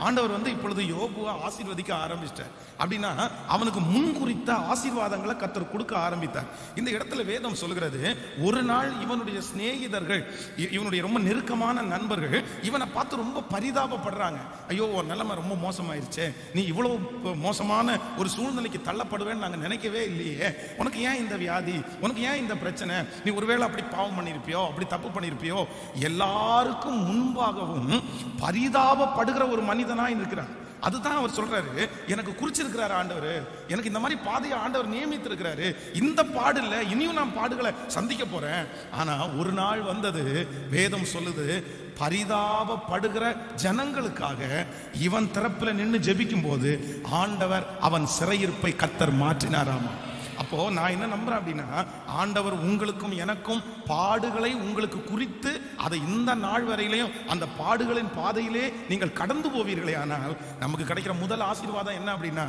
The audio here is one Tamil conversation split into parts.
ஆண்டவர் வந்து இப்பொழுது யோபுவை ஆசீர்வதிக்க ஆரம்பிச்சிட்டார். அப்படின்னா அவனுக்கு முன்குறித்த ஆசீர்வாதங்களை கர்த்தர் கொடுக்க ஆரம்பித்தார். இந்த இடத்துல வேதம் சொல்கிறது, ஒரு நாள் இவனுடைய சிநேகிதர்கள், இவனுடைய ரொம்ப நெருக்கமான நண்பர்கள் இவனை பார்த்து ரொம்ப பரிதாபப்படுறாங்க. ஐயோ உன் நிலைமை ரொம்ப மோசமாயிருச்சே, நீ இவ்வளவு மோசமான ஒரு சூழ்நிலைக்கு தள்ளப்படுவேன்னு நாங்கள் நினைக்கவே இல்லையே, உனக்கு ஏன் இந்த வியாதி, உனக்கு ஏன் இந்த பிரச்சனை, நீ ஒருவேளை அப்படி பாவம் பண்ணியிருப்பியோ, அப்படி தப்பு பண்ணியிருப்பியோ, எல்லாருக்கும் முன்பாகவும் பரிதாபப்படுகிற ஒரு மனிதனாய் இருக்கிறான். அதுதான் அவர் சொல்றாரு, எனக்கு குறிச்சிருக்கிறாரு ஆண்டவர், எனக்கு இந்த மாதிரி பாதையை ஆண்டவர் நியமித்து இருக்கிறாரு. இந்த பாடு இல்லை, இனியும் நான் பாடுகளை சந்திக்க போறேன். ஆனா ஒரு நாள் வந்தது, வேதம் சொல்லுது, பரிதாபப்படுகிற ஜனங்களுக்காக இவன் தரப்புல நின்று ஜெபிக்கும் போது ஆண்டவர் அவன் சிறையிருப்பை கர்த்தர் மாற்றினாராமா. அப்போ நான் என்ன நம்புறேன் அப்படின்னா, ஆண்டவர் உங்களுக்கும் எனக்கும் பாடுகளை உங்களுக்கு குறித்து அதை இந்த நாள் வரையிலையும் அந்த பாடுகளின் பாதையிலே நீங்கள் கடந்து போவீர்களே. ஆனால் நமக்கு கிடைக்கிற முதல் ஆசீர்வாதம் என்ன அப்படின்னா,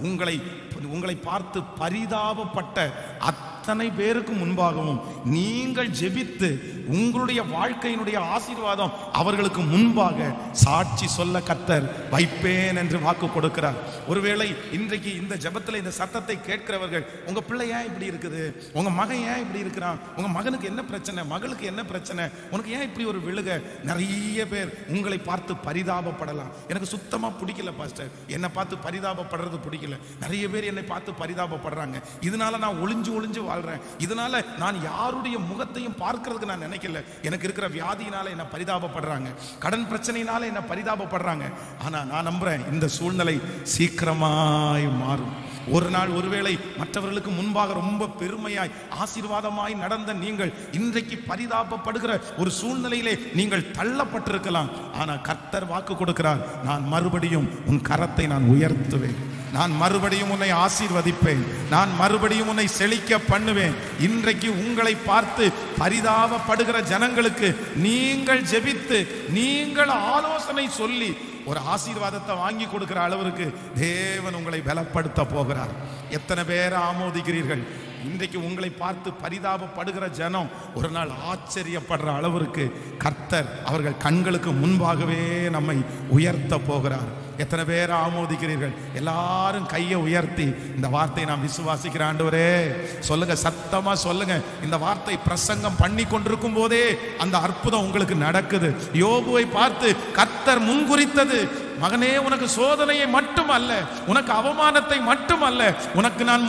உங்களை பார்த்து பரிதாபப்பட்ட அத்தனை பேருக்கு முன்பாகவும் நீங்கள் ஜெபித்து உங்களுடைய வாழ்க்கையினுடைய ஆசீர்வாதம் அவர்களுக்கு முன்பாக சாட்சி சொல்ல கர்த்தர் வைப்பேன் என்று வாக்கு கொடுக்கிறார். ஒருவேளை இன்றைக்கு இந்த ஜெபத்தில் இந்த சத்தத்தை கேட்கிறவர்கள், உங்க பிள்ளை ஏன் இப்படி இருக்குது, உங்க மகன் ஏன் இப்படி இருக்கிறான், உங்க மகனுக்கு என்ன பிரச்சனை, மகளுக்கு என்ன பிரச்சனை, உனக்கு ஏன் இப்படி ஒரு விழுக, நிறைய பேர் உங்களை பார்த்து பரிதாபப்படலாம். எனக்கு சுத்தமா பிடிக்கல பாஸ்டர், என்னை பார்த்து பரிதாபப்படுறது பிடிக்கல, நிறைய பேர் என்னை பார்த்து பரிதாபப்படுறாங்க, இதனால நான் ஒளிஞ்சு ஒளிஞ்சு வாழ்றேன், இதனால நான் யாருடைய முகத்தையும் பார்க்கிறதுக்கு நான் நினைக்கல, எனக்கு இருக்கிற வியாதியினால என்ன பரிதாபப்படுறாங்க, கடன் பிரச்சனையினால என்ன பரிதாபப்படுறாங்க. ஆனா நான் நம்புறேன் இந்த சூழ்நிலை சீக்கிரமாய் மாறும். ஒரு நாள் ஒருவேளை மற்றவர்களுக்கு முன்பாக ரொம்ப பெருமையாய் ஆசீர்வாதமாய் நடந்த நீங்கள் இன்றைக்கு பரிதாபப்படுகிற ஒரு சூழ்நிலையிலே நீங்கள் தள்ளப்பட்டிருக்கலாம். ஆனா கர்த்தர் வாக்கு கொடுக்கிறார், நான் மறுபடியும் உன் கரத்தை நான் உயர்த்துவேன், நான் மறுபடியும் உன்னை ஆசீர்வதிப்பேன், நான் மறுபடியும் உன்னை செழிக்க பண்ணுவேன். இன்றைக்கு உங்களை பார்த்து பரிதாபப்படுகிற ஜனங்களுக்கு நீங்கள் ஜெபித்து நீங்கள் ஆலோசனை சொல்லி ஒரு ஆசீர்வாதத்தை வாங்கி கொடுக்கிற அளவிற்கு தேவன் உங்களை பலப்படுத்த போகிறார். எத்தனை பேர் ஆமோதிக்கிறீர்கள்? இன்றைக்கு உங்களை பார்த்து பரிதாபப்படுகிற ஜனம் ஒரு நாள் ஆச்சரியப்படுற அளவிற்கு கர்த்தர் அவர்கள் கண்களுக்கு முன்பாகவே நம்மை உயர்த்த போகிறார். எத்தனை பேர் ஆமோதிக்கிறீர்கள்? எல்லாரும் கையை உயர்த்தி இந்த வார்த்தையை நான் விசுவாசிக்கிற ஆண்டவரே சொல்லுங்க, சத்தமா சொல்லுங்க. இந்த வார்த்தை பிரசங்கம் பண்ணி கொண்டிருக்கும் போதே அந்த அற்புதம் உங்களுக்கு நடக்குது. யோபுவை பார்த்து கர்த்தர் முன்குறித்தது, மகனே உனக்கு சோதனையை மட்டுமல்ல, உனக்கு அவமானத்தை மட்டுமல்ல, உனக்கு நான்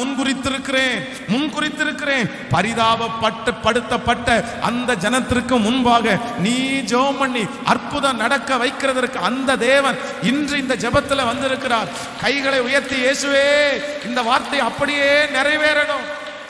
முன்குறித்திருக்கிறேன். படுத்தப்பட்ட அந்த ஜனத்திற்கு முன்பாக நீ ஜெபம் பண்ணி அற்புதம் நடக்க வைக்கிறதற்கு அந்த தேவன் இன்று இந்த ஜெபத்துல வந்திருக்கிறார். கைகளை உயர்த்தி, இயேசுவே இந்த வார்த்தை அப்படியே நிறைவேறணும்.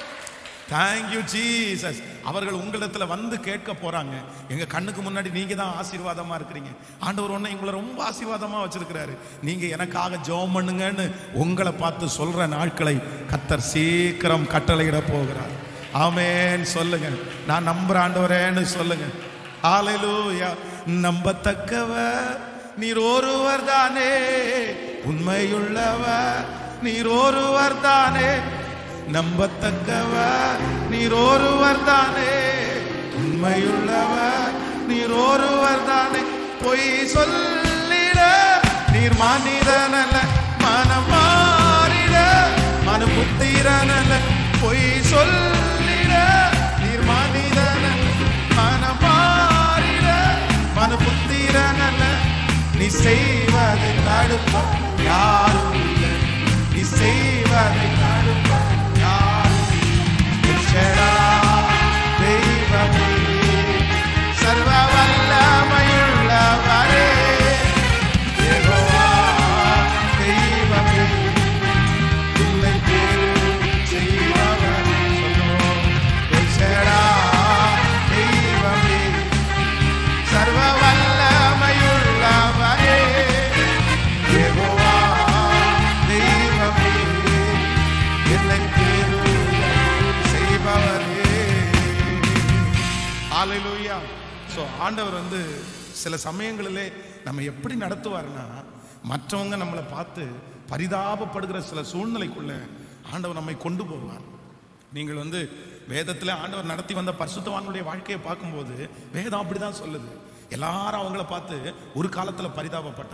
Thank you Jesus. அவர்கள் உங்களிடத்துல வந்து கேட்க போறாங்க, எங்க கண்ணுக்கு முன்னாடி நீங்க தான் ஆசீர்வாதமா இருக்கிறீங்க, ஆண்டவர் உன்னை உங்களை ரொம்ப ஆசீர்வாதமா வச்சிருக்கிறாரு, நீங்க எனக்காக ஜெபம் பண்ணுங்கன்னு உங்களை பார்த்து சொல்ற நாட்களை கர்த்தர் சீக்கிரம் கட்டளையிட போகிறார். ஆமென் சொல்லுங்க. நான் நம்புற ஆண்டவரேன்னு சொல்லுங்க. ஹல்லேலூயா. நம்பத்தக்கவர் நீர் ஒருவர் தானே, உண்மையுள்ளவர் நீர் ஒருவர் தானே, நம்பத்தக்கவர் நீர் ஒருவர் தானே, உண்மையுள்ளவர் நீர் ஒருவர் தானே, பொய் சொல்லிட நீர் மனிதனல்ல, மனம் மாறிட மனு புத்திரனல்ல, பொய் சொல்லிட நீர் மனிதனல்ல, மனம் மாறிட மனு புத்திரனல்ல, நீ செய்வதை தடுப்ப யாரும் இல்லை, நீ செய்வதை தடுப்ப தெய்வமே, சர்வ வல்லமையுள்ளவரே, யெகோவா தெய்வமே, உம்மை செய்பவர் தெய்வமே, சர்வ வல்லமையுள்ளவரே, யெகோவா தெய்வமே, என்னை ஹல்லேலூயா. ஸோ ஆண்டவர் வந்து சில சமயங்களிலே நம்ம எப்படி நடத்துவார்னா, மற்றவங்க நம்மளை பார்த்து பரிதாபப்படுகிற சில சூழ்நிலைக்குள்ள ஆண்டவர் நம்மை கொண்டு போவார். நீங்கள் வந்து வேதத்தில் ஆண்டவர் நடத்தி வந்த பரிசுத்தவான்களுடைய வாழ்க்கையை பார்க்கும்போது வேதம் அப்படிதான் சொல்லுது. எல்லாரும் அவங்கள பார்த்து ஒரு காலத்தில் பரிதாபப்பட்டாங்க,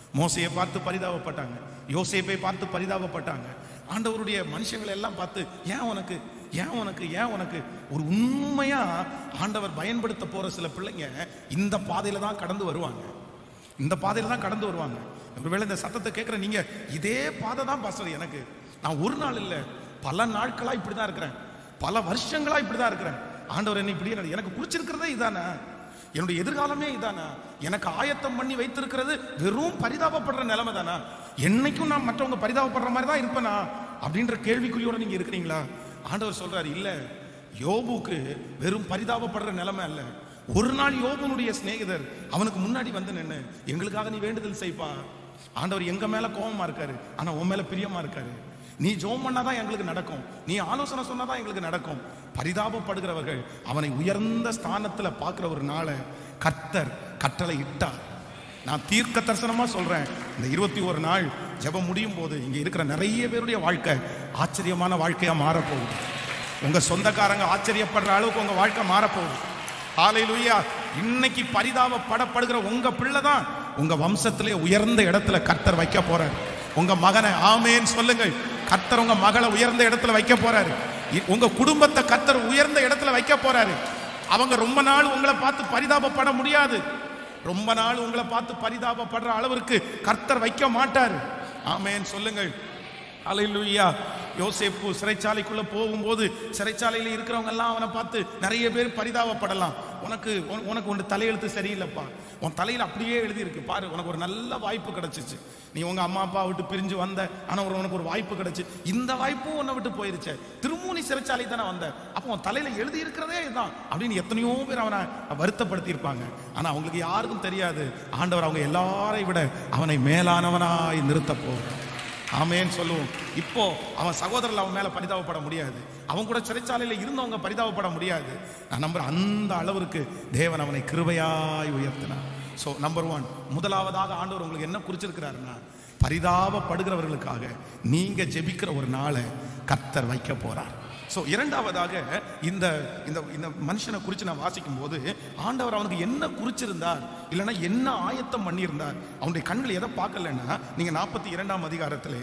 மோசையை பார்த்து பரிதாபப்பட்டாங்க, யோசேப்பை பார்த்து பரிதாபப்பட்டாங்க. ஆண்டவருடைய மனுஷங்களை எல்லாம் பார்த்து ஏன் உனக்கு ஏன் உனக்கு ஏன் உனக்கு. ஒரு உண்மையா ஆண்டவர் பயன்படுத்த போற சில பிள்ளைங்க இந்த பாதையில தான் கடந்து வருவாங்க, இந்த பாதையில தான் கடந்து வருவாங்க. ஒருவேளை இந்த சத்தத்தை கேட்கிற நீங்க இதே பாதை தான் பாஸ்டர், எனக்கு நான் ஒரு நாள் இல்லை பல நாட்களா இப்படிதான் இருக்கிறேன், பல வருஷங்களா இப்படிதான் இருக்கிறேன். ஆண்டவர் என்ன இப்படி எனக்கு குறிச்சிருக்கிறதே இதானா, என்னுடைய எதிர்காலமே இதானா, எனக்கு ஆயத்தம் பண்ணி வைத்திருக்கிறது வெறும் பரிதாபப்படுற நிலைமை தானா, என்னைக்கும் நான் மற்றவங்க பரிதாபப்படுற மாதிரி தான் இருப்பேனா அப்படின்ற கேள்விக்குறியோட நீங்க இருக்கிறீங்களா? ஆண்டவர் சொல்றாரு, இல்ல, யோபுக்கு வெறும் பரிதாபப்படுற நிலைமை அல்ல. ஒரு நாள் யோபுனுடைய சிநேகிதர் அவனுக்கு முன்னாடி வந்து நின்னு, எங்களுக்காக நீ வேண்டுதல் செய்ப்பா, ஆண்டவர் எங்க மேல கோபமா இருக்காரு, ஆனா உன் மேல பிரியமா இருக்காரு, நீ ஜெபம் பண்ணாதான் எங்களுக்கு நடக்கும், நீ ஆலோசனை சொன்னாதான் எங்களுக்கு நடக்கும். பரிதாபப்படுகிறவர்கள் அவனை உயர்ந்த ஸ்தானத்துல பார்க்கிற ஒரு நாளை கர்த்தர் கட்டளை இட்டார். நான் தீர்க்க தரிசனமா சொல்றேன், இந்த 21 நாள் ஜெபம் முடியும் போது இங்க இருக்கிற நிறைய பேருடைய வாழ்க்கை ஆச்சரியமான வாழ்க்கையா மாறப்போகுது. உங்க சொந்தக்காரங்க ஆச்சரியப்படுற அளவுக்கு உங்க வாழ்க்கை மாறப்போகுது. ஹல்லேலூயா. இன்னைக்கு பரிதாபப்படப்படுகிற உங்க பிள்ளை தான் உங்க வம்சத்திலே உயர்ந்த இடத்துல கர்த்தர் வைக்க போறாரு. உங்க மகனை ஆமேன் சொல்லுங்கள். கர்த்தர் உங்க மகளை உயர்ந்த இடத்துல வைக்க போறாரு. உங்க குடும்பத்தை கர்த்தர் உயர்ந்த இடத்துல வைக்க போறாரு. அவங்க ரொம்ப நாள் உங்களை பார்த்து பரிதாபப்பட முடியாது, ரொம்ப நாள் உங்களை பார்த்து பரிதாபப்படுற அளவிற்கு கர்த்தர் வைக்க மாட்டாரு. ஆமேன் சொல்லுங்கள். ஹல்லேலூயா. யோசேப்பு சிறைச்சாலைக்குள்ள போகும்போது சிறைச்சாலையில் இருக்கிறவங்க எல்லாம் அவனை பார்த்து நிறைய பேர் பரிதாபப்படலாம். உனக்கு ஒன்று தலையெழுத்து சரியில்லைப்பா, உன் தலையில் அப்படியே எழுதி இருக்கு பாரு, உனக்கு ஒரு நல்ல வாய்ப்பு கிடைச்சிச்சு, நீ உங்க அம்மா அப்பா விட்டு பிரிஞ்சு வந்த, ஆனா உனக்கு ஒரு வாய்ப்பு கிடைச்சு, இந்த வாய்ப்பும் உன்னை விட்டு போயிருச்சு, திரும்பவும் நீ சிறைச்சாலை தானே வந்த, அப்போ உன் தலையில எழுதி இருக்கிறதே இதுதான் அப்படின்னு எத்தனையோ பேர் அவனை வருத்தப்படுத்தி இருப்பாங்க. ஆனா அவங்களுக்கு யாருக்கும் தெரியாது, ஆண்டவர் அவங்க எல்லாரையும் விட அவனை மேலானவனாய் நிறுத்த போகிறார். ஆமேன் சொல்லுவோம். இப்போ அவன் சகோதரர்கள் அவன் மேல பரிதாபப்பட முடியாது, அவன் கூட சிறைச்சாலையில் இருந்தவங்க பரிதாபப்பட முடியாது. நான் நம்புறேன் அந்த அளவிற்கு தேவன் அவனை கிருபையாய் உயர்த்தினார். ஸோ நம்பர் 1, முதலாவதாக ஆண்டவர் உங்களுக்கு என்ன குறிச்சிருக்கிறாருன்னா, பரிதாபப்படுகிறவர்களுக்காக நீங்க ஜெபிக்கிற ஒரு நாளை கர்த்தர் வைக்க போறார். ஸோ இரண்டாவதாக இந்த இந்த மனுஷனை குறித்து நான் வாசிக்கும் போது ஆண்டவர் அவனுக்கு என்ன குறிச்சிருந்தார், இல்லைன்னா என்ன ஆயத்தம் பண்ணியிருந்தார், அவனுடைய கண்கள் எதை பார்க்கலன்னா, நீங்க 42ஆம் அதிகாரத்திலே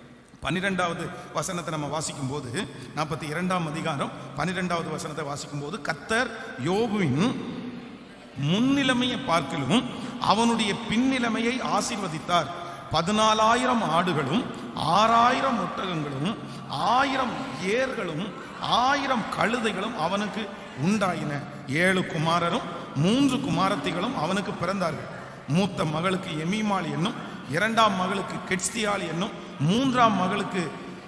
12வது வசனத்தை நம்ம வாசிக்கும் போது, 42ஆம் அதிகாரம் 12வது வசனத்தை வாசிக்கும் போது, கர்த்தர் யோபுவின் முன்னிலைமையை பார்க்கலும் அவனுடைய பின்னிலைமையை ஆசீர்வதித்தார். 14,000 ஆடுகளும் 6,000 ஒட்டகங்களும் 1000 ஏர்களும் 1000 கழுதைகளும் அவனுக்கு உண்டாயின. 7 குமாரரும் 3 குமாரத்திகளும் அவனுக்கு பிறந்தார்கள். மூத்த மகளுக்கு எமீமாள் என்னும், 2ஆம் மகளுக்கு கெட்ஸ்தியாள் என்னும், 3ஆம் மகளுக்கு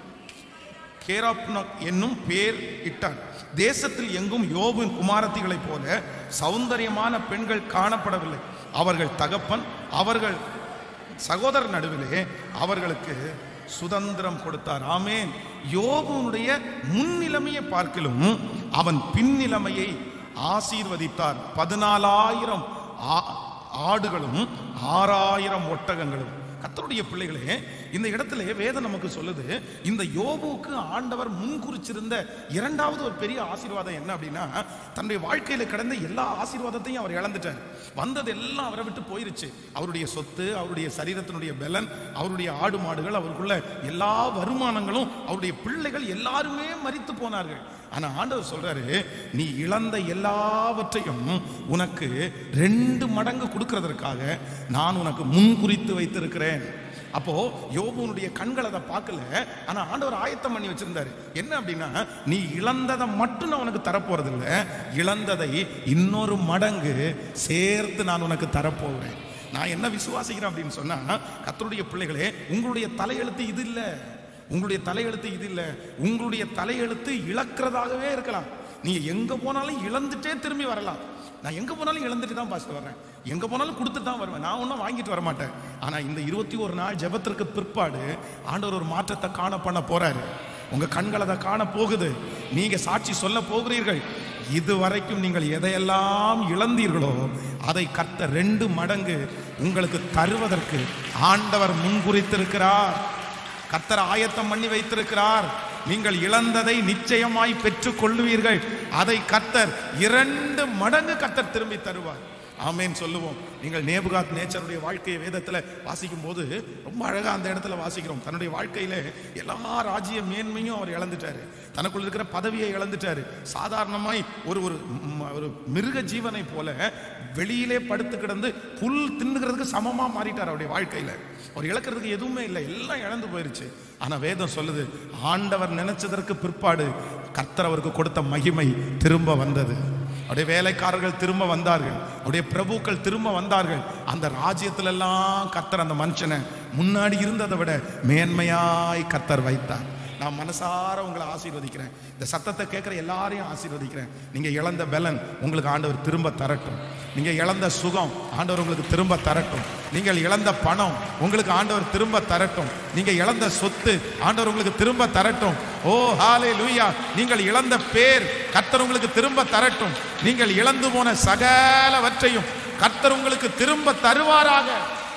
கேராப்னக் என்னும் பேர் இட்டார். தேசத்தில் எங்கும் யோபுவின் குமாரத்திகளைப் போல சௌந்தரியமான பெண்கள் காணப்படவில்லை. அவர்கள் தகப்பன் அவர்கள் சகோதரர் நடுவிலே அவர்களுக்கு சுதந்திரம் கொடுத்தார். ஆமேன். யோபுனுடைய முன்னிலைமையை பார்க்கலும் அவன் பின்னிலைமையை ஆசீர்வதித்தார். 14,000 ஆடுகளும் 6,000 ஒட்டகங்களும். கர்த்தருடைய பிள்ளைகளே, இந்த இடத்துல வேதம் நமக்கு சொல்லுது, இந்த யோபுவுக்கு ஆண்டவர் முன்குறிச்சிருந்த இரண்டாவது ஒரு பெரிய ஆசீர்வாதம் என்ன அப்படின்னா, தன்னுடைய வாழ்க்கையில கடந்த எல்லா ஆசீர்வாதத்தையும் அவர் இழந்துட்டார். வந்தது எல்லாம் அவரை விட்டு போயிருச்சு. அவருடைய சொத்து, அவருடைய சரீரத்தினுடைய பலன், அவருடைய ஆடு மாடுகள், அவருக்குள்ள எல்லா வருமானங்களும், அவருடைய பிள்ளைகள் எல்லாருமே மரித்து போனார்கள். ஆனா ஆண்டவர் சொல்றாரு, நீ இழந்த எல்லாவற்றையும் உனக்கு 2 மடங்கு கொடுக்கிறதற்காக நான் உனக்கு முன்குறித்து வைத்திருக்கிறேன். அப்போ யோபுனுடைய கண்கள் அதை பார்க்கல, ஆனா ஆண்டவர் ஆயத்தம் பண்ணி வச்சிருந்தாரு. என்ன அப்படின்னா, நீ இழந்ததை மட்டும் நான் உனக்கு தரப்போறது இல்லை, இழந்ததை இன்னொரு மடங்கு சேர்த்து நான் உனக்கு தரப்போகிறேன். நான் என்ன விசுவாசிக்கிறேன் அப்படின்னு சொன்னா, கர்த்தருடைய பிள்ளைகளே, உங்களுடைய தலையெழுத்து இது இல்லை, உங்களுடைய தலையெழுத்து இது இல்லை. உங்களுடைய தலையெழுத்து இழக்கிறதாகவே இருக்கலாம். நீங்க எங்க போனாலும் இழந்துட்டே திரும்பி வரலாம். நான் எங்க போனாலும் இழந்துட்டு தான் பாஸ்டர் வர்றேன், எங்க போனாலும் கொடுத்துட்டு தான் வருவேன், நான் ஒன்றும் வாங்கிட்டு வர மாட்டேன். ஆனா இந்த 21 நாள் ஜெபத்திற்கு பிற்பாடு ஆண்டவர் ஒரு மாற்றத்தை காண பண்ண போறாரு. உங்க கண்கள் அதை காண போகுது. நீங்க சாட்சி சொல்ல போகிறீர்கள், இதுவரைக்கும் நீங்கள் எதையெல்லாம் இழந்தீர்களோ அதை கர்த்தர் 2 மடங்கு உங்களுக்கு தருவதற்கு ஆண்டவர் முன்குறித்திருக்கிறார். கர்த்தர் ஆயத்தம் பண்ணி வைத்திருக்கிறார். நீங்கள் இழந்ததை நிச்சயமாய் பெற்றுக் கொள்வீர்கள். அதை கர்த்தர் 2 மடங்கு கர்த்தர் திரும்பி தருவார். ஆமேன் சொல்லுவோம். நீங்கள் நேபுகாத் நேச்சருடைய வாழ்க்கையை வேதத்துல வாசிக்கும் போது ரொம்ப அழகா அந்த இடத்துல வாசிக்கிறோம். தன்னுடைய வாழ்க்கையில எல்லா ராஜ்ய மேன்மையும் அவர் இழந்துட்டாரு, தனக்குள்ள இருக்கிற பதவியை இழந்துட்டாரு. சாதாரணமாய் ஒரு ஒரு மிருக ஜீவனை போல வெளியிலே படுத்து கிடந்து புல் தின்னுகிறதுக்கு சமமா மாறிட்டார். அவருடைய வாழ்க்கையில அவர் இழக்கிறதுக்கு எதுவுமே இல்லை, எல்லாம் இழந்து போயிருச்சு. ஆனா வேதம் சொல்லுது, ஆண்டவர் நினைச்சதற்கு பிற்பாடு கர்த்தர் அவருக்கு கொடுத்த மகிமை திரும்ப வந்தது. அவருடைய வேலைக்காரர்கள் திரும்ப வந்தார்கள், அவருடைய பிரபுக்கள் திரும்ப வந்தார்கள். அந்த ராஜ்யத்துல எல்லாம் கர்த்தர் அந்த மனுஷனை முன்னாடி இருந்ததை விட மேன்மையாய் கர்த்தர் வைத்தார். நான் மனசார உங்களை ஆசீர்வதிக்கிறேன். இந்த சத்தத்தை கேட்கிற எல்லாரையும் ஆசீர்வதிக்கிறேன். நீங்க இழந்த பலன் உங்களுக்கு ஆண்டவர் திரும்ப தரட்டும். நீங்க இழந்த சுகம் ஆண்டவர் உங்களுக்கு திரும்ப தரட்டும். நீங்கள் இழந்த பணம் உங்களுக்கு ஆண்டவர் திரும்ப தரட்டும். நீங்க இழந்த சொத்து ஆண்டவர் உங்களுக்கு திரும்ப தரட்டும். ஓ ஹல்லேலூயா. நீங்கள் இழந்த பேர் கர்த்தர் உங்களுக்கு திரும்ப தரட்டும். நீங்கள் இழந்து போன சகலவற்றையும் கர்த்தர் உங்களுக்கு திரும்ப தருவாராக.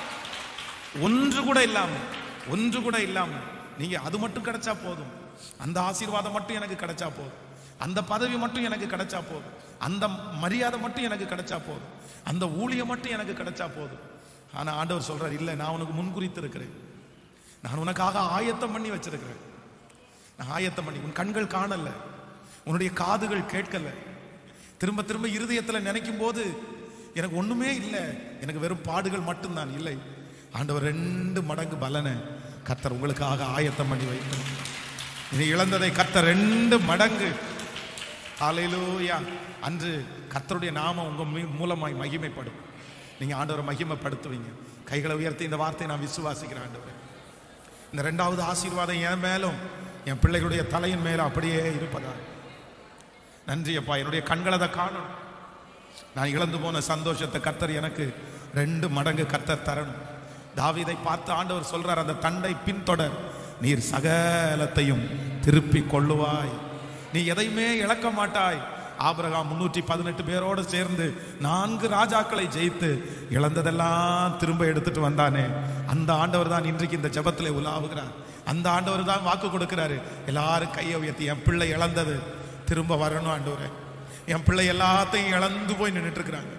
ஒன்று கூட இல்லாம நீங்க அது மட்டும் கிடைச்சா போதும், அந்த ஆசீர்வாதம் மட்டும் எனக்கு கிடைச்சா போதும், அந்த பதவி மட்டும் எனக்கு கிடைச்சா போதும், அந்த மரியாதை மட்டும் எனக்கு கிடைச்சா போதும், அந்த ஊழியம் மட்டும் எனக்கு கிடைச்சா போதும். ஆனா ஆண்டவர் சொல்றார், இல்ல, நான் உனக்கு முன்குறித்து இருக்கிறேன், நான் உனக்காக ஆயத்தம் பண்ணி வச்சிருக்கிறேன். நான் ஆயத்தம் பண்ணி, உன் கண்கள் காணல, உன்னுடைய காதுகள் கேட்கல, திரும்ப திரும்ப இருதயத்துல நினைக்கும் போது எனக்கு ஒண்ணுமே இல்லை, எனக்கு வெறும் பாடுகள் மட்டும்தான். இல்லை, ஆண்டவர் 2 மடங்கு பலனை கர்த்தர் உங்களுக்காக ஆயத்தம் பண்ணி வைத்தார். நீ இழந்ததை கர்த்தர் 2 மடங்கு. ஹல்லேலூயா. அன்று கர்த்தருடைய நாமம் உங்க மூலமாய் மகிமைப்படும். நீங்க ஆண்டவரை மகிமைப்படுத்துவீங்க. கைகளை உயர்த்தி இந்த வார்த்தையை நான் விசுவாசிக்கிறேன். ஆண்டவரே, இந்த 2வது ஆசீர்வாதம் என் மேலும் என் பிள்ளைகளுடைய தலையின் மேலும் அப்படியே இருப்பதா நன்றி அப்பா. என்னுடைய கண்கள் அதை காணும். நான் இழந்து போன சந்தோஷத்தை கர்த்தர் எனக்கு 2 மடங்கு கர்த்தர் தரணும். தாவீதை பார்த்து ஆண்டவர் சொல்றார், அந்த தண்டை பின்தொடர், நீர் சகலத்தையும் திருப்பி கொள்ளுவாய், நீ எதையுமே இழக்க மாட்டாய். ஆபிரகாம் 318 பேரோடு சேர்ந்து 4 ராஜாக்களை ஜெயித்து இழந்ததெல்லாம் திரும்ப எடுத்துட்டு வந்தானே, அந்த ஆண்டவர் தான் இன்றைக்கு இந்த ஜெபத்திலே உலாவுகிறார். அந்த ஆண்டவர் தான் வாக்கு கொடுக்கிறாரு. எல்லாரும் கையை உயர்த்தி, என் பிள்ளை இழந்தது திரும்ப வரணும் ஆண்டவரே. என் பிள்ளை எல்லாத்தையும் இழந்து போய் நின்றுட்டு இருக்கிறாங்க,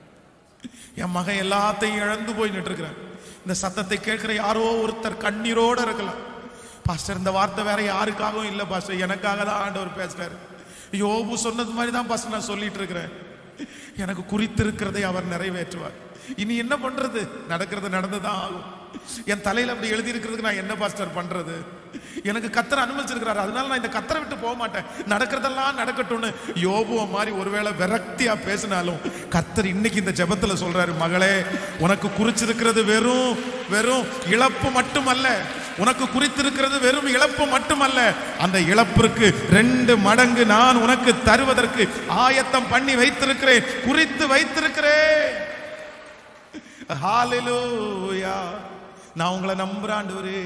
என் மகன் எல்லாத்தையும் இழந்து போய் நின்று இருக்கிறாங்க. இந்த சத்தத்தை கேட்கிற யாரோ ஒருத்தர் கண்ணீரோட இருக்கலாம். பாஸ்டர், இந்த வார்த்தை வேற யாருக்காகவும் இல்லை பாஸ்டர், எனக்காக தான் ஆண்டவர் பேசுறாரு. யோபு சொன்னது மாதிரி தான் பாஸ்டர் நான் சொல்லிட்டு இருக்கிறேன். எனக்கு குறித்திருக்கிறதை அவர் நிறைவேற்றுவார். இனி என்ன பண்றது? நடக்கிறது நடந்துதான் ஆகும். என் தலையில அப்படி எழுதி இருக்கிறதுக்கு நான் என்ன பாஸ்டர் பண்றது? எனக்கு கர்த்தர் அனுமதிச்சிருக்கிறாரு, அதனால நான் இந்த கர்த்தரை விட்டு போக மாட்டேன், நடக்கிறதெல்லாம் நடக்கட்டும்னு யோபுவ மாதிரி ஒருவேளை விரக்தியா பேசினாலும் கர்த்தர் இன்னைக்கு இந்த ஜெபத்துல சொல்றாரு, மகளே, உனக்கு குறிச்சிருக்கிறது வெறும் இழப்பு மட்டுமல்ல, உனக்கு குறித்திருக்கிறது வெறும் இழப்பு மட்டுமல்ல, அந்த இழப்பிற்கு 2 மடங்கு நான் உனக்கு தருவதற்கு ஆயத்தம் பண்ணி வைத்திருக்கிறேன், குறித்து வைத்திருக்கிறேன். ஹல்லேலூயா. நான் உங்களை நம்புறாண்டவரே,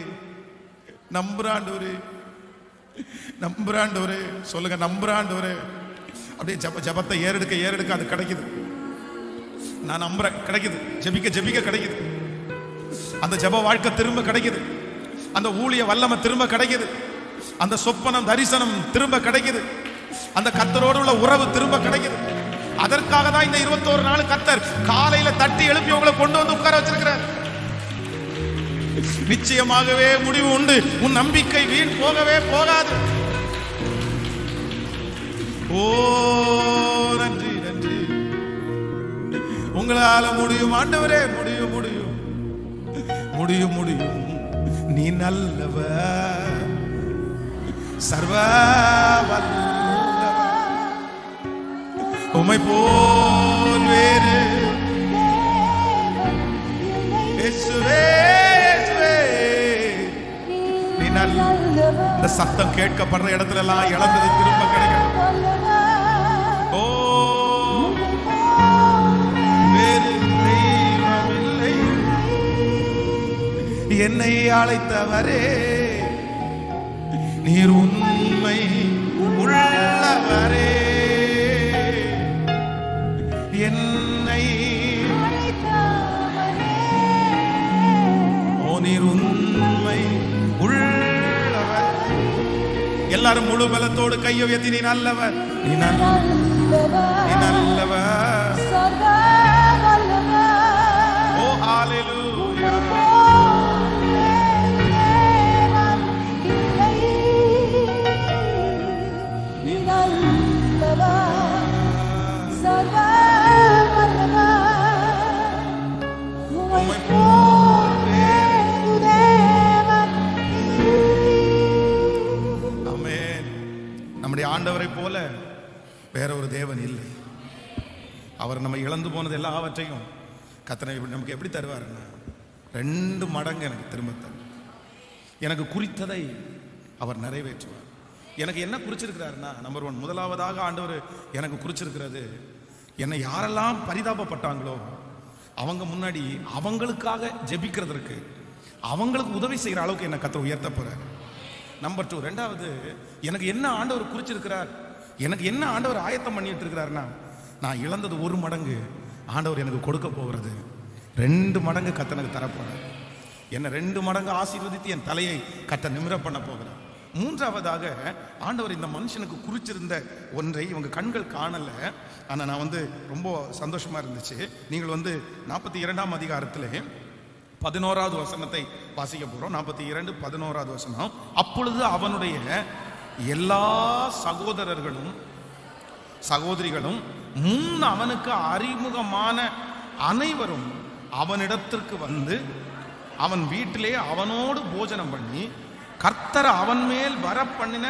நம்புறாண்டவரே, சொல்லுங்க, நம்புறாண்டவரே. அப்படியே ஜபத்தை ஏறெடுக்க அது கிடைக்குது. நான் நம்புறேன், கிடைக்குது. ஜெபிக்க கிடைக்குது. அந்த ஜப வாழ்க்கை திரும்ப கிடைக்குது. அந்த ஊழிய வல்லமை திரும்ப கிடைக்குது. அந்த சொப்பனம் தரிசனம் திரும்ப கிடைக்குது. அந்த கர்த்தரோடு உள்ள உறவு திரும்ப கிடைக்குது. அதற்காக தான் இந்த 21 நாள் கர்த்தர் காலையில தட்டி எழுப்பி உங்களை கொண்டு வந்து உட்கார வச்சிருக்கிறார். நிச்சயமாகவே முடிவு உண்டு. உன் நம்பிக்கை வீண் போகவே போகாது. ஓ நன்றி, உங்களால முடியும் ஆண்டவரே, முடியும். நீ நல்லவர், சர்வ வல்லவர், உம்மை போல் வேறு இயேசுவே. இந்த சத்தம் கேட்கப்படுற இடத்துல எல்லாம் இழந்தது திரும்ப கிடைக்கும். ஓ, வேறு தெய்வமில்லை, என்னை அழைத்தவரே, நீர் உண்மை உள்ளவரே, என்னை நீர் உண்மை உள்ளவர். எல்லாரும் முழு பலத்தோடு கையை உயர்த்தி, நீ நல்லவர், நீ நல்லவர், அவர் நம்ம இழந்து போனது எல்லாவற்றையும் கர்த்தர் நமக்கு எப்படி தருவாருன்னா 2 மடங்கு எனக்கு திரும்ப தரும். எனக்கு குறித்ததை அவர் நிறைவேற்றுவார். எனக்கு என்ன குறிச்சிருக்கிறாருன்னா, நம்பர் 1, முதலாவதாக ஆண்டவர் எனக்கு குறிச்சிருக்கிறது, என்னை யாரெல்லாம் பரிதாபப்பட்டாங்களோ அவங்க முன்னாடி அவங்களுக்காக ஜெபிக்கிறதற்கு, அவங்களுக்கு உதவி செய்கிற அளவுக்கு என்னை கர்த்தர் உயர்த்த போறார். நம்பர் 2, ரெண்டாவது, எனக்கு என்ன ஆண்டவர் குறிச்சிருக்கிறார், எனக்கு என்ன ஆண்டவர் ஆயத்தம் பண்ணிட்டு இருக்கிறாருன்னா, நான் இழந்தது 1 மடங்கு ஆண்டவர் எனக்கு கொடுக்க போகிறது 2 மடங்கு கர்த்தர் எனக்கு தரப்போறார். என்ன 2 மடங்கு ஆசீர்வதித்து என் தலையை கர்த்தர் நிமிர பண்ண போகிறார். மூன்றாவதாக, ஆண்டவர் இந்த மனுஷனுக்கு குறிச்சிருந்த ஒன்றை இவங்க கண்கள் காணல. ஆனால் நான் ரொம்ப சந்தோஷமா இருந்துச்சு. நீங்கள் 42ஆம் அதிகாரத்திலே 11வது வசனத்தை வாசிக்க போறோம். 42, 11வது வசனம். அப்பொழுது அவனுடைய எல்லா சகோதரர்களும் சகோதரிகளும் முன் அவனுக்கு அறிமுகமான அனைவரும் அவனிடத்திற்கு வந்து அவன் வீட்டிலே அவனோடு போஜனம் பண்ணி கர்த்தர் அவன் மேல் வர பண்ணின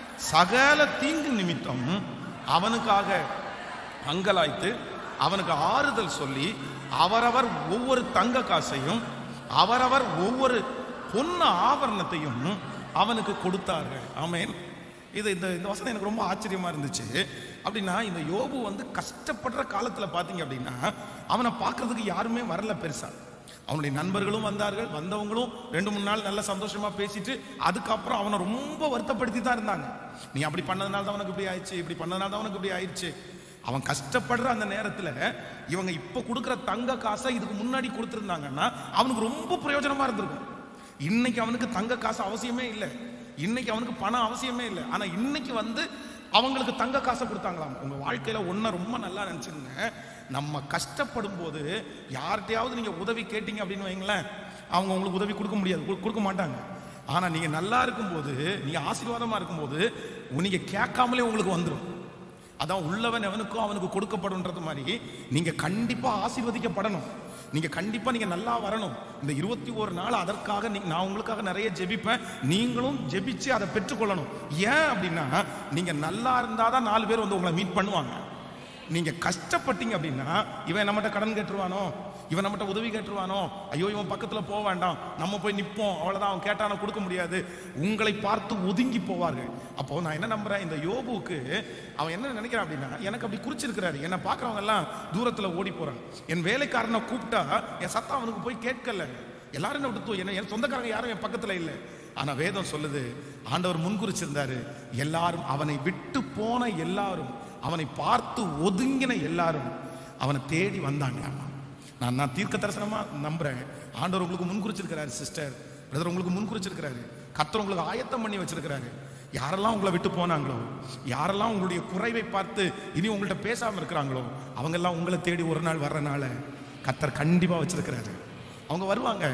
சகல தீங்கு நிமித்தம் அவனுக்காக அங்கலாய்த்து அவனுக்கு ஆறுதல் சொல்லி அவரவர் ஒவ்வொரு தங்க காசையும் அவரவர் ஒவ்வொரு பொன்னு ஆபரணத்தையும் அவனுக்கு கொடுத்தார்கள். ஆமென். இந்த வசனம் எனக்கு ரொம்ப ஆச்சரியமா இருந்துச்சு. அப்படின்னா இந்த யோபு கஷ்டப்படுற காலத்துல பாத்தீங்க அப்படின்னா அவனை பார்க்கறதுக்கு யாருமே வரல பெருசா. அவனுடைய நண்பர்களும் வந்தார்கள். வந்தவங்களும் 2-3 நாள் நல்ல சந்தோஷமா பேசிட்டு அதுக்கப்புறம் அவனை ரொம்ப வருத்தப்படுத்தி தான் இருந்தாங்க. நீ அப்படி பண்ணதுனால தான் அவனுக்கு இப்படி ஆயிடுச்சு, இப்படி பண்ணதுனால தான் அவனுக்கு இப்படி ஆயிடுச்சு. அவன் கஷ்டப்படுற அந்த நேரத்துல இவங்க இப்ப கொடுக்குற தங்க காசை இதுக்கு முன்னாடி கொடுத்துருந்தாங்கன்னா அவனுக்கு ரொம்ப பிரயோஜனமா இருந்திருக்கும். இன்னைக்கு அவனுக்கு தங்க காசு அவசியமே இல்லை, இன்னைக்கு அவனுக்கு பணம் அவசியமே இல்லை. ஆனா இன்னைக்கு அவங்களுக்கு தங்க காசை கொடுத்தாங்களாம். உங்க வாழ்க்கையில ஒன்ன ரொம்ப நல்லா நினைச்சுங்க, நம்ம கஷ்டப்படும் போது யார்கிட்டயாவது நீங்க உதவி கேட்டீங்க அப்படின்னு வைங்களேன், அவங்க உங்களுக்கு உதவி கொடுக்க முடியாது, கொடுக்க மாட்டாங்க. ஆனா நீங்க நல்லா இருக்கும்போது, நீங்க ஆசீர்வாதமா இருக்கும்போது நீங்க கேட்காமலே உங்களுக்கு வந்துடும். அதான் உள்ளவன் எவனுக்கும் அவனுக்கு கொடுக்கப்படும்ன்றது மாதிரி நீங்க கண்டிப்பா ஆசீர்வதிக்கப்படணும். நீங்க கண்டிப்பா நீங்க நல்லா வரணும். இந்த 21 நாள் அதற்காக நான் உங்களுக்காக நிறைய ஜெபிப்பேன், நீங்களும் ஜெபிச்சு அதை பெற்றுக்கொள்ளணும். ஏன் அப்படின்னா நீங்க நல்லா இருந்தாதான் 4 பேர் உங்களை மீட் பண்ணுவாங்க. நீங்க கஷ்டப்பட்டீங்க அப்படின்னா இவன் நம்மகிட்ட கடன் கேட்டுருவானோ, இவன் நம்மகிட்ட உதவி கேட்டுருவானோ, ஐயோ இவன் பக்கத்துல போக வேண்டாம், நம்ம போய் நிற்போம், அவ்வளவுதான், அவன் கேட்டான கொடுக்க முடியாது, உங்களை பார்த்து ஒதுங்கி போவார்கள். அப்போ நான் என்ன நம்புறேன், இந்த யோபுக்கு அவன் என்ன நினைக்கிறான் அப்படின்னா, எனக்கு அப்படி குறிச்சிருக்கிறாரு, என்னை பார்க்கறவங்க எல்லாம் தூரத்துல ஓடி போறான், என் வேலைக்காரனை கூப்பிட்டா என் சத்தம் அவனுக்கு போய் கேட்கல, எல்லாரும் என்ன விட்டு என்ன என் சொந்தக்காரங்க யாரும் என் பக்கத்துல இல்லை. ஆனா வேதம் சொல்லுது, ஆண்டவர் முன்குறிச்சிருந்தாரு, எல்லாரும் அவனை விட்டு போன எல்லாரும், அவனை பார்த்து ஒதுங்கின எல்லாரும் அவனை தேடி வந்தாங்க. நான் தீர்க்க தரிசனமா நம்புறேன், ஆண்டவர் உங்களுக்கு முன்குறிச்சிருக்கிறாரு சிஸ்டர், பிரதர், உங்களுக்கு முன்குறிச்சிருக்கிறாரு, கர்த்தர் உங்களுக்கு ஆயத்தம் பண்ணி வச்சிருக்கிறாரு. யாரெல்லாம் உங்களை விட்டு போனாங்களோ, யாரெல்லாம் உங்களுடைய குறைவை பார்த்து இனி உங்கள்கிட்ட பேசாம இருக்கிறாங்களோ, அவங்க எல்லாம் உங்களை தேடி ஒரு நாள் வர்றனால கர்த்தர் கண்டிப்பா வச்சிருக்கிறாரு. அவங்க வருவாங்க,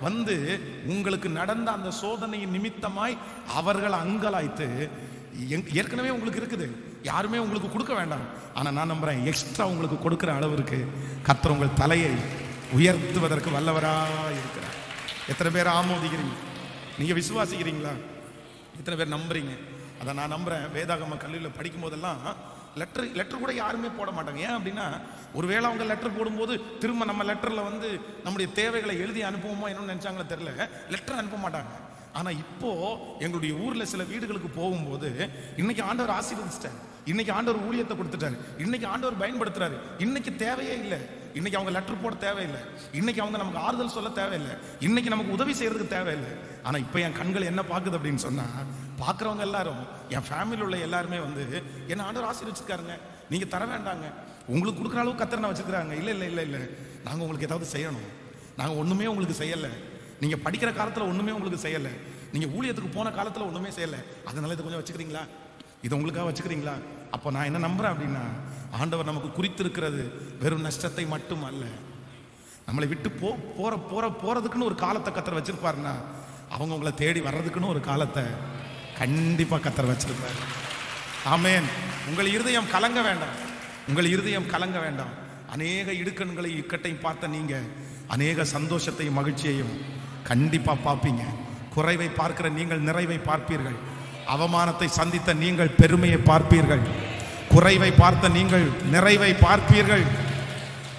உங்களுக்கு நடந்த அந்த சோதனையின் நிமித்தமாய் அவர்கள் அங்கலாய்த்து, ஏற்கனவே உங்களுக்கு இருக்குது, யாருமே உங்களுக்கு கொடுக்க வேண்டாம், ஆனா நான் நம்புறேன் எக்ஸ்ட்ரா உங்களுக்கு கொடுக்கிற அளவிற்கு கர்த்தர் உங்கள் தலையை உயர்த்துவதற்கு வல்லவரா இருக்கிறார். எத்தனை பேர் ஆமோதிக்கிறீங்க? நீங்க விசுவாசிக்கிறீங்களா? எத்தனை பேர் நம்புறீங்க? அதை நான் நம்புறேன். வேதாகம கல்லூரியில் படிக்கும் போதெல்லாம் லெட்டர் கூட யாருமே போட மாட்டாங்க. ஏன் அப்படின்னா, ஒருவேளை அவங்க லெட்டர் போடும்போது திரும்ப நம்ம லெட்டர்ல நம்முடைய தேவைகளை எழுதி அனுப்புவோமோ என்னன்னு நினைச்சாங்களோ தெரியல, லெட்டர் அனுப்ப மாட்டாங்க. ஆனா இப்போ எங்களுடைய ஊர்ல சில வீடுகளுக்கு போகும்போது, இன்னைக்கு ஆண்டவர் ஆசீர்வதிச்சிட்டார், இன்னைக்கு ஆண்டவர் ஊழியத்தை கொடுத்துட்டாரு, இன்னைக்கு ஆண்டவர் பயன்படுத்துறாரு, இன்னைக்கு தேவையே இல்லை, இன்னைக்கு அவங்க லெட்டர் போட தேவையில்லை, இன்னைக்கு அவங்க நமக்கு ஆறுதல் சொல்ல தேவையில்லை, இன்னைக்கு நமக்கு உதவி செய்யறதுக்கு தேவையில்லை. ஆனா இப்ப என் கண்கள் என்ன பாக்குது அப்படின்னு சொன்னா, பாக்குறவங்க எல்லாரும், என் ஃபேமிலியில் உள்ள எல்லாருமே என்ன ஆண்டவர் ஆசீர்வச்சிருக்காருங்க, நீங்க தர வேண்டாங்க, உங்களுக்கு கொடுக்குற அளவுக்கு கர்த்தர் வச்சிருக்காங்க. இல்ல இல்ல இல்ல இல்ல, நாங்க உங்களுக்கு ஏதாவது செய்யணும், நாங்க ஒண்ணுமே உங்களுக்கு செய்யல, நீங்க படிக்கிற காலத்துல ஒண்ணுமே உங்களுக்கு செய்யல, நீங்க ஊழியத்துக்கு போன காலத்துல ஒண்ணுமே செய்யல, அதனால இதை கொஞ்சம் வச்சுக்கிறீங்களா, இதை உங்களுக்காக வச்சுக்கிறீங்களா? அப்போ நான் என்ன நம்புறேன் அப்படின்னா, ஆண்டவர் நமக்கு குறித்திருக்கிறது வெறும் நஷ்டத்தை மட்டும் அல்ல, நம்மளை விட்டு போறதுக்குன்னு ஒரு காலத்தை கர்த்தர் வச்சிருப்பாருன்னா, அவங்க உங்களை தேடி வர்றதுக்குன்னு ஒரு காலத்தை கண்டிப்பா கர்த்தர் வச்சிருப்பாரு. ஆமென். உங்கள் இருதயம் கலங்க வேண்டாம், உங்கள் இருதயம் கலங்க வேண்டாம். அநேக இடுக்கண்களை இக்கட்டையும் பார்த்த நீங்க அநேக சந்தோஷத்தையும் மகிழ்ச்சியையும் கண்டிப்பா பார்ப்பீங்க. குறைவை பார்க்கிற நீங்கள் நிறைவை பார்ப்பீர்கள், அவமானத்தை சந்தித்த நீங்கள் பெருமையை பார்ப்பீர்கள், குறைவை பார்த்த நீங்கள் நிறைவை பார்ப்பீர்கள்.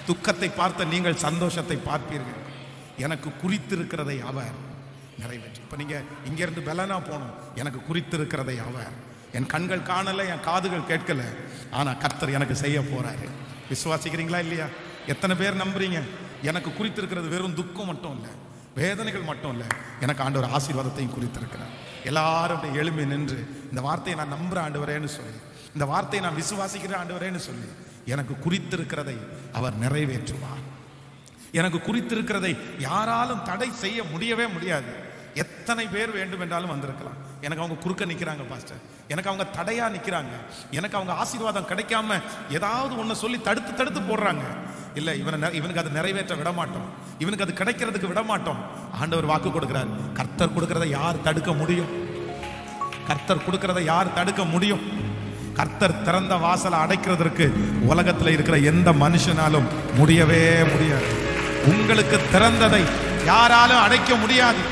துக்கத்தை பார்த்த நீங்கள் சந்தோஷத்தை பார்ப்பீர்கள். எனக்கு குறித்திருக்கிறதை அவர் நிறைவேற்றும். இப்ப நீங்க இங்க இருந்து பெலனா போனோம். எனக்கு குறித்திருக்கிறதை அவர், என் கண்கள் காணல, என் காதுகள் கேட்கல, ஆனா கர்த்தர் எனக்கு செய்ய போறாரு. விசுவாசிக்கிறீங்களா இல்லையா? எத்தனை பேர் நம்புறீங்க? எனக்கு குறித்திருக்கிறது வெறும் துக்கம் மட்டும் இல்லை, வேதனைகள் மட்டும் இல்லை, எனக்கு ஆண்டவர் ஆசீர்வாதத்தையும் குறித்திருக்கிறார். எல்லாரும் எழும்பி நின்று இந்த வார்த்தையை நான் நம்புற ஆண்டவரேன்னு சொல்லி, இந்த வார்த்தையை நான் விசுவாசிக்கிற ஆண்டவரேன்னு சொல்லி, எனக்கு குறித்திருக்கிறதை அவர் நிறைவேற்றுவார். எனக்கு குறித்திருக்கிறதை யாராலும் தடை செய்ய முடியவே முடியாது. எத்தனை பேர் வேண்டும் என்றாலும் வந்திருக்கலாம். எனக்கு அவங்க குறுக்க நிற்கிறாங்க பாஸ்டர், எனக்கு அவங்க தடையா நிற்கிறாங்க, எனக்கு அவங்க ஆசீர்வாதம் கிடைக்காம ஏதாவது ஒன்று சொல்லி தடுத்து தடுத்து போடுறாங்க. இல்லை, இவனுக்கு அதை நிறைவேற்ற விட மாட்டோம், இவனுக்கு அது கிடைக்கிறதுக்கு விட மாட்டோம். ஆண்டவர் வாக்கு கொடுக்கிறார். கர்த்தர் கொடுக்கிறத யார் தடுக்க முடியும்? கர்த்தர் கொடுக்கிறத யார் தடுக்க முடியும்? கர்த்தர் திறந்த வாசலை அடைக்கிறதற்கு உலகத்தில் இருக்கிற எந்த மனுஷனாலும் முடியவே முடியாது. உங்களுக்கு திறந்ததை யாராலும் அடைக்க முடியாது.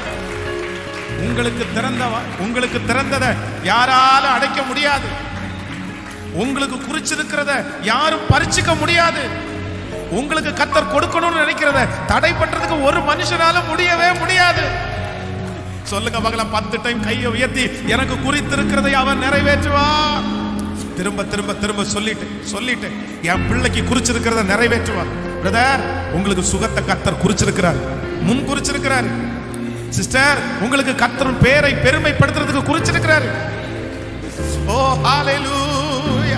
உங்களுக்கு திறந்ததை யாராலும் அடைக்க முடியாது. உங்களுக்கு குறிச்சிருக்கிறத யாரும் பறிச்சுக்க முடியாது. உங்களுக்கு கர்த்தர் கொடுக்கணும்னு நினைக்கிறத தடை பண்றதுக்கு ஒரு மனுஷனாலும் முடியவே முடியாது. சொல்லுங்க மகளம், 10 டைம் கையை உயர்த்தி எனக்கு குறித்திருக்கிறதை அவர் நிறைவேற்றுவார். திரும்ப திரும்ப திரும்ப சொல்லிட்டு என் பிள்ளைக்கு குறிச்சிருக்கிறத நிறைவேற்றுவார். பிரதர், உங்களுக்கு சுகத்தை கர்த்தர் குறிச்சிருக்கிறார், முன் குறிச்சிருக்கிறார். சிஸ்டர், உங்களுக்கு கர்த்தர் பேரை பெருமைப்படுத்துறதுக்கு குறிச்சிருக்கிறார். ஓ ஹalleluya,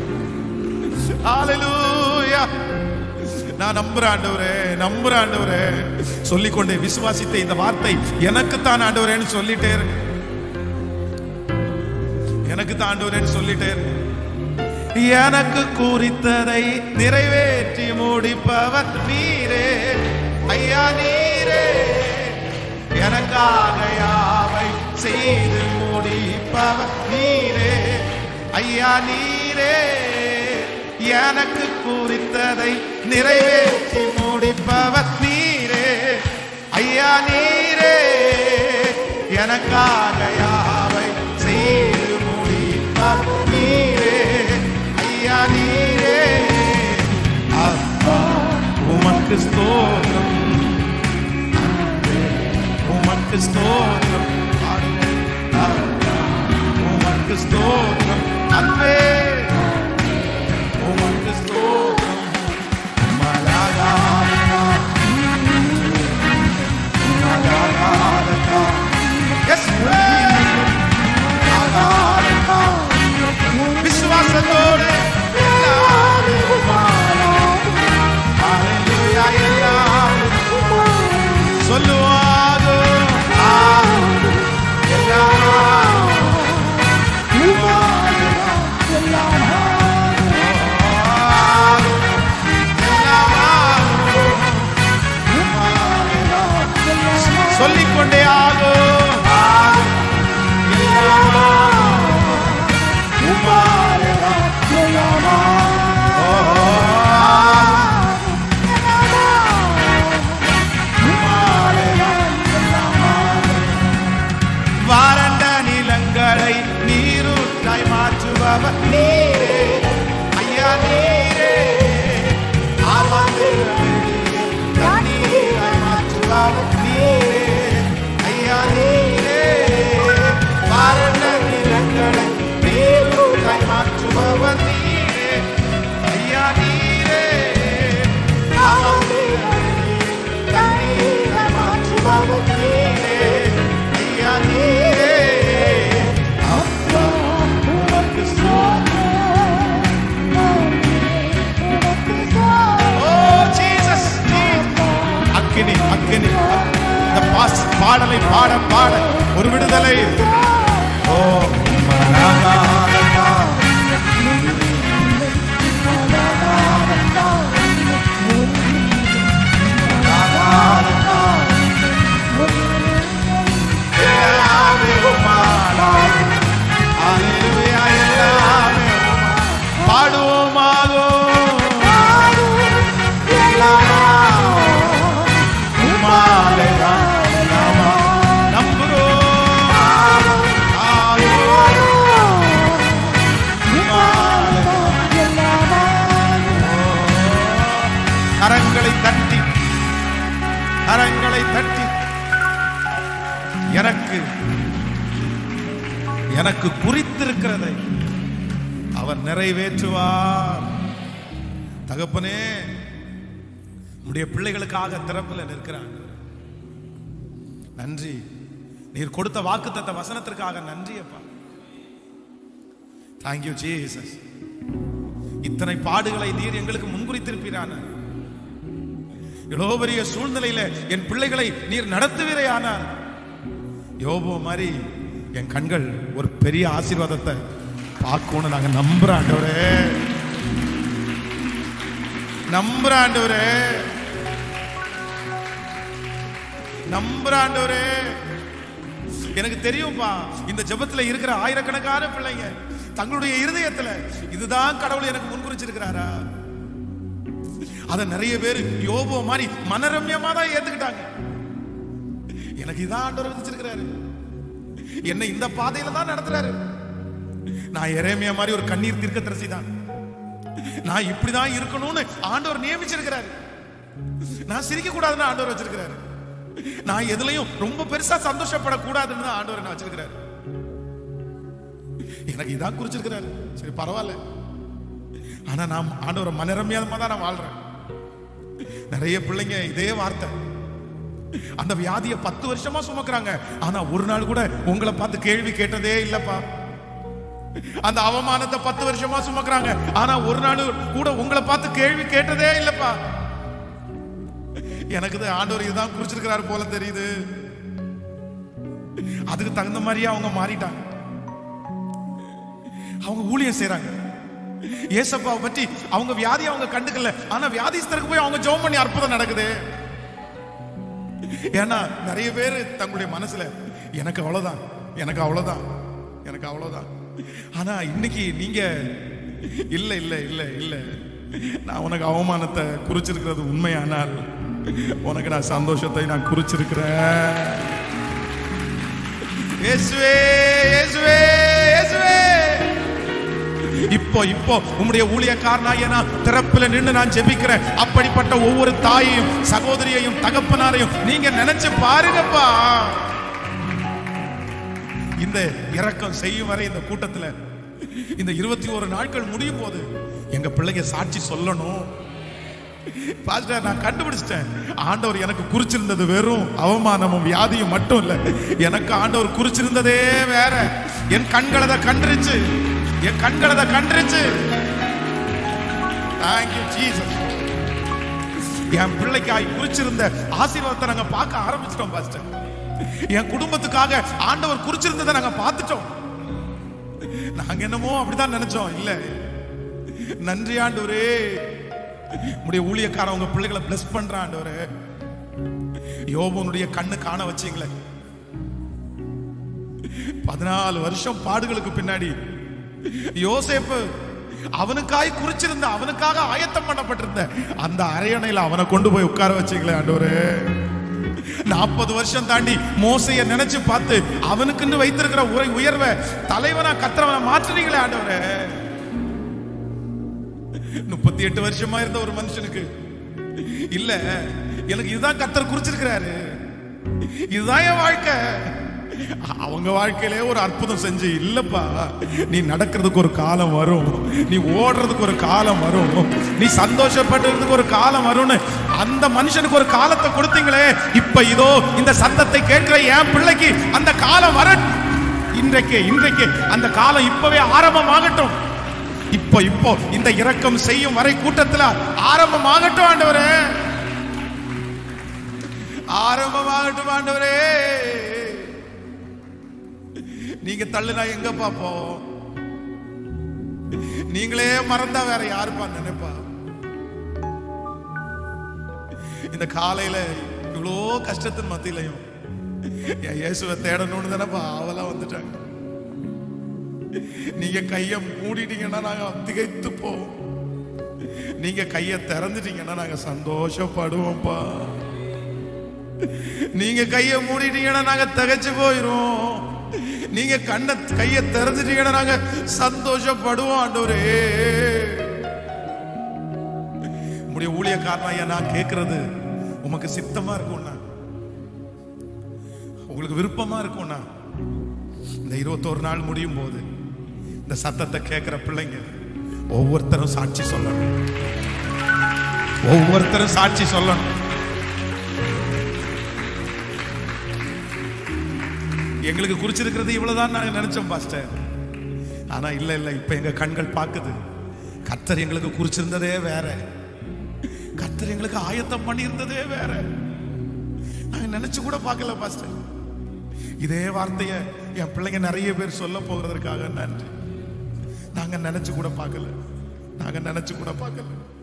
ஹalleluya. நான் நம்புறேன் ஆண்டவரே சொல்லிக்கொண்டே விசுவாசித்த இந்த வார்த்தை எனக்கு தான் ஆண்டவரேன்னு சொல்லிட்டே இருக்கு. எனக்கு தான் ஆண்டவரேன்னு சொல்லிட்டே இருக்கு. எனக்கு குறித்ததை நிறைவேற்றி முடிப்பவர் நீரே ஐயா, நீரே எனக்காக யாவை செய்து முடிப்பவர் நீரே ஐயா, நீரே எனக்கு குறித்ததை நிறைவேற்றி முடிப்பவர் நீரே ஐயா, நீரே எனக்காக யாவை செய்து முடிப்பவர் நீரே ஐயா, நீரே. அப்பா உமக்கு ஸ்தோத்திரம், உமக்கு ஸ்தோத்திரம், உமக்கு ஸ்தோத்திரம் அன்பே, உமக்கு ஸ்தோத்திரம். மலராதா மலராதா எஸ் மலராதா விசுவாசத்தோடு ஹalleluya எல்லாம் சொல்லுவாங்க. சொல்லிக்கொண்டே ஆகும். வறண்ட நிலங்களை நீரூற்றாய் மாற்றுபவர் நீரே ஐயா, நீரே தண்ணீராய் மாற்றுபவர் நீரே ஐயா, நீரே வறண்ட நிலங்களை நீரூற்றாய் மாற்றுபவர் நீரே ஐயா, நீரே தண்ணீராய் மாற்றுபவர் நீரே ஐயா, நீரே. அப்பா உமக்கு அக்கினி அக்கினி இந்த பாடலை பாட பாட ஒரு விடுதலை. ஓ பாடுவோமாகோ நம்புறோம். எனக்கு எனக்கு குறித்திருக்கிறதை அவர் நிறைவேற்றுவார். தகப்பனே, உடைய பிள்ளைகளுக்காக திறப்புல நிற்கிறாங்க. நன்றி. நீர் கொடுத்த வாக்குத்தத்த வசனத்திற்காக நன்றி அப்பா. Thank you Jesus. இத்தனை பாடுகளை நீர் எங்களுக்கு முன்குறித்திருப்பீரான. இவ்வளவு பெரிய சூழ்நிலையில என் பிள்ளைகளை நீர் நடத்துவீரையானார். யோபு மாதிரி என் கண்கள் ஒரு பெரிய ஆசீர்வாதத்தை பார்க்கணும் நாங்க நம்புறோம் ஆண்டவரே, நம்புறோம் ஆண்டவரே, நம்புறோம் ஆண்டவரே. எனக்கு தெரியும்பா, இந்த ஜெபத்துல இருக்கிற ஆயிரக்கணக்கான பிள்ளைங்க தங்களுடைய இருதயத்துல இதுதான் கடவுள் எனக்கு முன்குறிச்சிருக்கிறாரா, அத நிறைய பேர் யோபு மாதிரி மனரம்யமா தான் ஏத்துக்கிட்டாங்க. எனக்கு இதான் ஆண்டவர் விதிச்சிருக்கிறாரு, என்னை இந்த பாதையில தான் நடத்துறாரு. நான் எரேமியா மாதிரி ஒரு கண்ணீர் தீர்க்கதரிசி தான். நான் இப்படிதான் இருக்கணும்னு ஆண்டவர் நியமிச்சிருக்கிறாரு. நான் சிரிக்க கூடாதுன்னு ஆண்டவர் வச்சிருக்கிறாரு. நான் எதுலயும் ரொம்ப பெருசா சந்தோஷப்படக்கூடாதுன்னு ஆண்டவர் என்ன வச்சிருக்கிறாரு. எனக்கு இதான் குறிச்சிருக்கிறாரு. சரி பரவாயில்ல. ஆனா நான் ஆண்டவரை மனரம்யமா தான் நான் வாழ்றேன். நிறைய பிள்ளைங்க இதே வார்த்தை, அந்த வியாதியை 10 வருஷமா சுமக்குறாங்க. ஆனா ஒரு நாள் கூட உங்களை பார்த்து கேள்வி கேட்டதே இல்லப்பா. அந்த அவமானத்தை 10 வருஷமா சுமக்குறாங்க. ஆனா ஒரு நாள் கூட உங்களை பார்த்து கேள்வி கேட்டதே இல்லப்பா. எனக்கு ஆண்டவர் இதுதான் குறிச்சிருக்கிறாரு போல தெரியுது. அதுக்கு தகுந்த மாதிரியே அவங்க மாறிட்டாங்க. அவங்க ஊழியம் செய்றாங்க. ஏசப்பாவை பற்றி அவங்க வியாதியை அவங்க கண்டுக்கல. ஆனா வியாதிஸ்தருக்கு போய் அவங்க ஜெபம் பண்ணி அற்புதம் நடக்குது. ஏன்னா நிறைய பேர் தங்களுடைய மனசுல எனக்கு அவ்வளவுதான், எனக்கு அவ்வளவுதான், எனக்கு அவ்வளவுதான். ஆனா இன்னைக்கு நீங்க இல்ல இல்ல இல்ல இல்ல, நான் உனக்கு அவமானத்தை குறிச்சிருக்கிறது உண்மையானால் உனக்கு நான் சந்தோஷத்தை நான் குறிச்சிருக்கிறேன். இயேசுவே இயேசுவே இயேசுவே. இப்போ இப்போ உம்முடைய ஊழியக்காரனாகிய நான் திறப்பில் நின்று நான் ஜெபிக்கிறேன். அப்படிப்பட்ட ஒவ்வொரு தாயையும் சகோதரியையும் தகப்பனாரையும் நீங்க நினைச்சு பாருங்கப்பா. இந்த இரக்கம் செய்யும் வரை இந்த கூட்டத்துல இந்த 21 நாட்கள் முடியும் போது எங்க பிள்ளைங்க சாட்சி சொல்லணும். பாஸ்டர், நான் கண்டுபிடிச்சிட்டேன், ஆண்டவர் எனக்கு குறிச்சிருந்தது வெறும் அவமானமும் வியாதியும் மட்டும் இல்ல. எனக்கு ஆண்டவர் குறிச்சிருந்ததே வேற. என் கண்களத கண்டுருச்சு, என் கண்களத கண்டுருச்சு. Thank you Jesus. என் பிள்ளைக்காய் குறிச்சிருந்த ஆசீர்வாதத்தை நாங்க பார்க்க ஆரம்பிச்சிட்டோம் பாஸ்டர். என் குடும்பத்துக்காக ஆண்டவர் குறிச்சிருந்ததை நாங்க பார்த்துட்டோம். நாங்க என்னமோ அப்படிதான் நினைச்சோம். இல்ல, நன்றி ஆண்டவரே. உடைய ஊழியக்காரன் உங்க பிள்ளைகளை பிளஸ் பண்ற ஆண்டவரே. யோபுனுடைய கண்ணு காண வச்சீங்களே. 14 வருஷம் பாடுகளுக்கு பின்னாடி யோசேப்பு அவனுக்காய் குறிச்சிருந்த, அவனுக்காக ஆயத்தம் பண்ணப்பட்டிருந்த அந்த அரையணையில அவனை கொண்டு போய் உட்கார வச்சீங்களே ஆண்டவரே. 40 வருஷம் தாண்டி மோசையை நினைச்சு பார்த்து அவனுக்குன்னு வைத்திருக்கிற உயர்வை தலைவனா கத்திரவனை மாற்றினீங்களே ஆண்டவரே. 38 வருஷமா இருந்த ஒரு மனுஷனுக்கு இல்ல, எனக்கு இதுதான் கர்த்தர் குறிச்சிருக்கிறாரு, இதுதான் என் வாழ்க்கை. அவங்க வாழ்க்கையிலே ஒரு அற்புதம் செஞ்சு, இல்லப்பா நீ நடக்கிறதுக்கு ஒரு காலம் வரும், நீ ஓடுறதுக்கு ஒரு காலம் வரும், நீ சந்தோஷப்படுறதுக்கு ஒரு காலம் வரும்னு அந்த மனுஷனுக்கு ஒரு காலத்தை கொடுத்தீங்களே. இப்ப இதோ இந்த சத்தத்தை கேட்கிற என் பிள்ளைக்கு அந்த காலம் வர இன்றைக்கு இன்றைக்கு அந்த காலம் இப்பவே ஆரம்பமாகட்டும். இப்போ இப்போ இந்த இரக்கம் செய்யும் வரை கூட்டத்தில் ஆரம்பமாகட்டும் ஆண்டவரே, ஆரம்பமாகட்டும் ஆண்டவரே. நீங்க தள்ளுனா எங்க பாப்போம்? நீங்களே மறந்தா வேற யாருப்பா நினைப்பா? இந்த காலையில இவ்வளோ கஷ்டத்தின் மத்தியிலையும் இயேசுவை தேடணும்னு தானப்பா அவெல்லாம் வந்துட்டாங்க. நீங்க கைய மூடிட்டீங்கன்னா நாங்க திகைத்து போவோம், நீங்க கைய திறந்துட்டீங்கன்னா நாங்க சந்தோஷப்படுவோம்ப்பா. நீங்க கைய மூடிட்டீங்கன்னா நாங்க திகைச்சு போயிரும், நீங்க கைய திறந்துட்டீங்கன்னா நாங்க சந்தோஷப்படுவோம் ஆண்டவரே. உங்களுடைய ஊழியக்காரனா நான் கேட்கறது உமக்கு சித்தமா இருக்கும்னா உங்களுக்கு விருப்பமா இருக்கும்னா இந்த 21 நாள் முடியும் போது இந்த சத்தத்தை கேட்கிற பிள்ளைங்க ஒவ்வொருத்தரும் சாட்சி சொல்லணும். ஒவ்வொருத்தரும் சாட்சி சொல்லணும். எங்களுக்கு குறிச்சிருக்கிறது இவ்வளவுதான் நாங்க நினைச்சோம் பாஸ்டர். ஆனா இல்ல இல்ல, இப்ப எங்க கண்கள் பாக்குது. கர்த்தர் எங்களுக்கு குறிச்சிருந்ததே வேற. கர்த்தர் எங்களுக்கு ஆயத்தம் பண்ணி இருந்ததே வேற. நாங்க நினைச்சு கூட பார்க்கல பாஸ்டர். இதே வார்த்தைய என் பிள்ளைங்க நிறைய பேர் சொல்ல போகிறதற்காக நன்றி. நாங்க நினைச்சு கூட பார்க்கல. நாங்க நினைச்சு கூட பார்க்கல.